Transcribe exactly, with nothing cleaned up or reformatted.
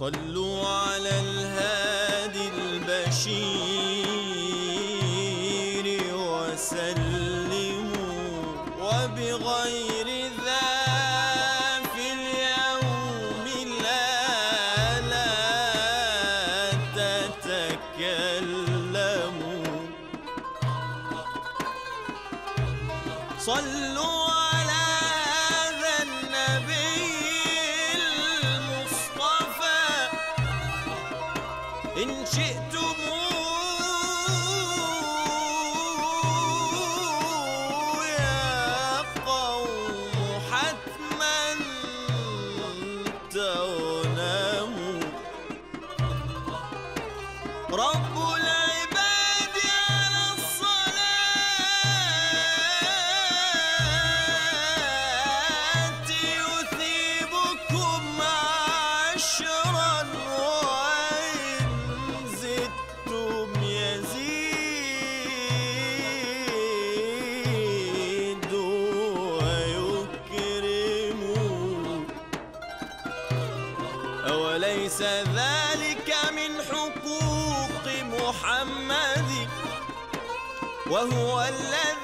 صلوا على الهادي البشير وسلموا، وبغير ذا في اليوم لا لا تتكلموا. صلوا على هذا النبي المصطفى إن شئتم يا قوم حتما تناموا. رب العباد على الصلاة يثيبكم عشرا، وإن زدتم يزيد ويكرم. أوليس ذلك من حقوق محمد وهو الذي